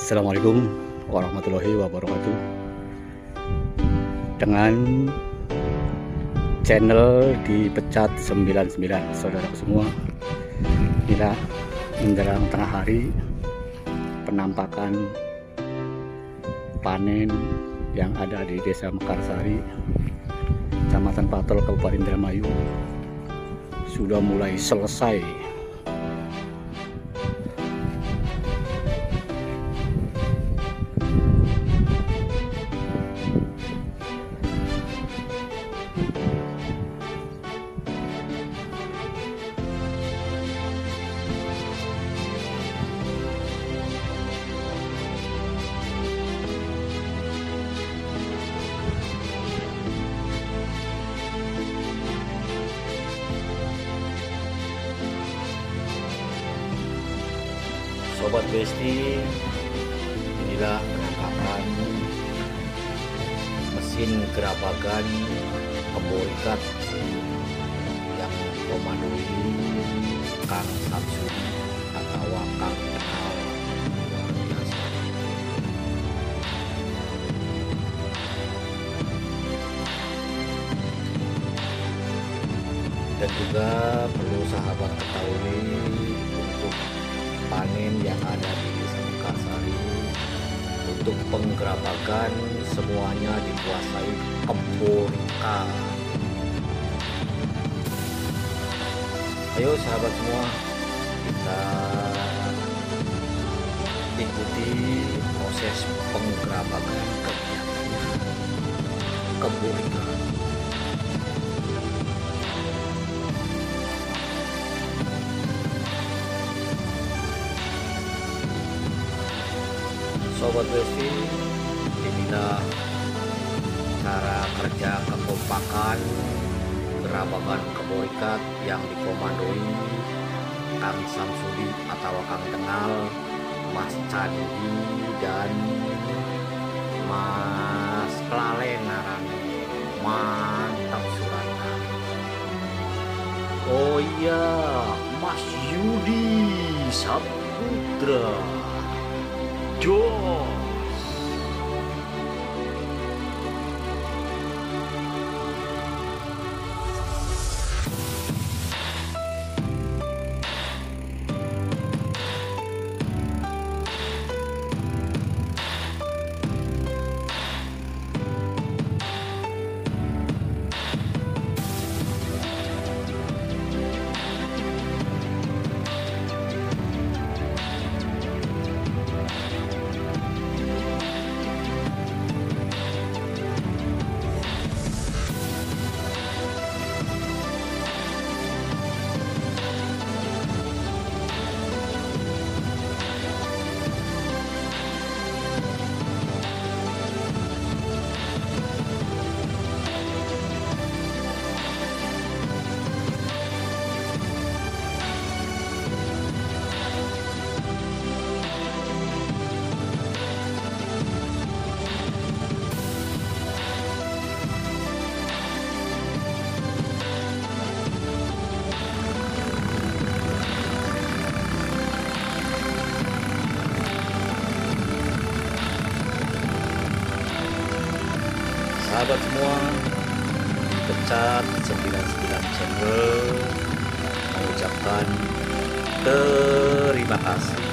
Assalamualaikum warahmatullahi wabarakatuh. Dengan channel Dipecat 99, saudara semua, kita menjelang tengah hari penampakan panen yang ada di Desa Mekarsari, Kecamatan Patol, Kabupaten Indramayu sudah mulai selesai. Sobat Besti, inilah penampakan mesin gerabakan pemborikat yang dikomandoi Kang Samsudi atau Kang Kenal, luar biasa. Dan juga perlu sahabat ketahui, untuk panen yang ada di Desa Mekarsari, untuk penggerabakan semuanya dikuasai pemborikat. Ayo sahabat semua, kita ikuti proses penggerabakan kegiatannya pemborikat. Sobat Besti, inilah cara kerja kekompakan gerabakan pemborikat yang dikomandoi Kang Samsudi atau Kang Kenal, Mas Candi dan Mas Klalen narane. Mantap Surata. Oh iya, Mas Yudi Saputra. Jos. Sahabat semua, Dipecat 99 channel mengucapkan terima kasih.